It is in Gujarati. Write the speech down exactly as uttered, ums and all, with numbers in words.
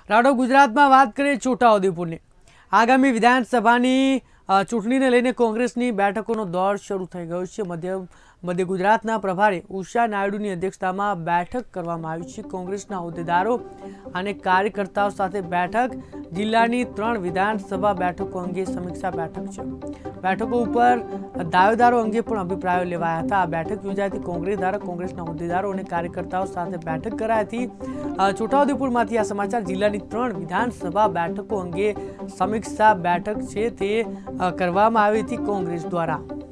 રાડો ગુજરાતમાં વાત કરીએ છોટાઉદેપુરની આગામી વિધાનસભાની ચૂંટણીને લઈને કોંગ્રેસની બેઠકોનો દોર શરૂ થઈ ગયો છે। મધ્ય મધ્ય ગુજરાતના પ્રભારી ઉષા નાયડુની અધ્યક્ષતામાં બેઠક કરવામાં આવી છે। કોંગ્રેસના હોદ્દેદારો અને કાર્યકર્તાઓ સાથે બેઠક જિલ્લાની ત્રણ વિધાનસભા બેઠકો અંગે સમીક્ષા બેઠક છે। બેઠકો ઉપર દાવેદારો અંગે પણ અભિપ્રાયો લેવાયા હતા। આ બેઠક યોજાઈ હતી। કોંગ્રેસ દ્વારા કોંગ્રેસના હોદ્દેદારો અને કાર્યકર્તાઓ સાથે બેઠક કરાઈ હતી। છોટાઉદેપુરમાંથી આ સમાચાર જિલ્લાની ત્રણ વિધાનસભા બેઠકો અંગે સમીક્ષા બેઠક છે તે કરવામાં આવી હતી કોંગ્રેસ દ્વારા।